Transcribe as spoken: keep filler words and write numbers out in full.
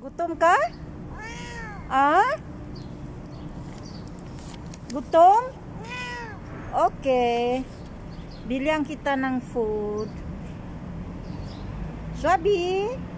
Gutom ka? Ah? Gutom? Okay. Bilihan kita ng food. Swabi?